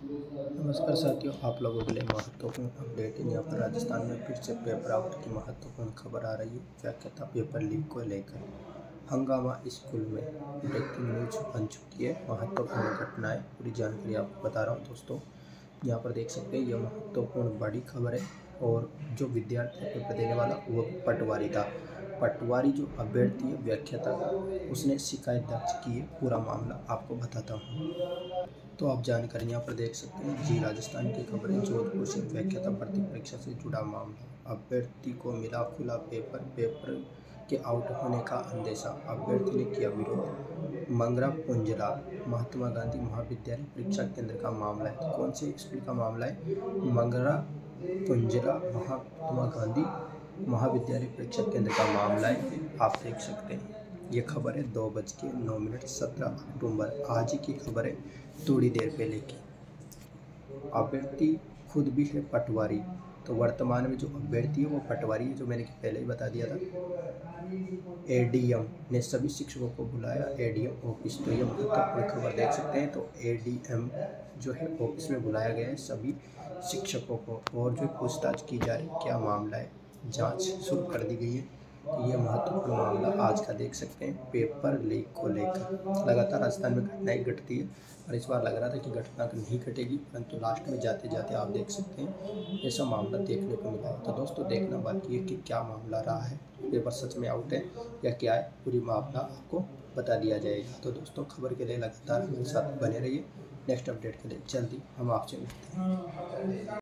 नमस्कार साथियों, आप लोगों के लिए महत्वपूर्ण अपडेट है। यहाँ पर राजस्थान में फिर से पेपर आउट की महत्वपूर्ण खबर आ रही है। व्याख्याता पेपर लीक को लेकर हंगामा स्कूल में ब्रेकिंग न्यूज बन चुकी है। महत्वपूर्ण घटनाएं पूरी जानकारी आपको बता रहा हूँ दोस्तों। यहाँ पर देख सकते हैं, यह महत्वपूर्ण बड़ी खबर है। और जो विद्यार्थी पेपर देने वाला वो पटवारी था। पटवारी जो अभ्यर्थी है व्याख्याता का, उसने शिकायत दर्ज की है। पूरा मामला आपको बताता हूँ। तो आप जानकारी यहाँ पर देख सकते हैं। जी राजस्थान की खबरें, जोधपुर से व्याख्याता भर्ती परीक्षा से जुड़ा मामला। अभ्यर्थी को मिला खुला पेपर के आउट होने का अंदेशा। अभ्यर्थी ने किया विरोध। मंगरा पुंजला महात्मा गांधी महाविद्यालय परीक्षा केंद्र का मामला है। तो कौन से स्कूल का मामला है? मंगरा पुंजला महात्मा गांधी महाविद्यालय परीक्षा केंद्र का मामला है। आप देख सकते हैं, ये खबर है 2:09 17 अक्टूबर आज ही की खबर है, थोड़ी देर पहले की। अभ्यर्थी खुद भी है पटवारी। तो वर्तमान में जो अभ्यर्थी है वो पटवारी है, जो मैंने पहले ही बता दिया था। एडीएम ने सभी शिक्षकों को बुलाया, एडीएम ऑफिस। तो ये महत्वपूर्ण खबर देख सकते हैं। तो एडीएम जो है ऑफिस में बुलाया गया है सभी शिक्षकों को, और जो पूछताछ की जा रही है क्या मामला है, जांच शुरू कर दी गई है। तो ये महत्वपूर्ण मामला आज का देख सकते हैं, पेपर लीक को लेकर। लगातार राजस्थान में घटनाएं घटती है, और इस बार लग रहा था कि घटना नहीं घटेगी, परंतु लास्ट में जाते जाते आप देख सकते हैं ऐसा मामला देखने को मिला है। तो दोस्तों देखना बाकी है कि क्या मामला रहा है, पेपर सच में आउट है या क्या है, पूरी मामला आपको बता दिया जाएगा। तो दोस्तों खबर के लिए लगातार हमारे साथ बने रहिए। नेक्स्ट अपडेट के लिए जल्दी हम आपसे मिलते हैं।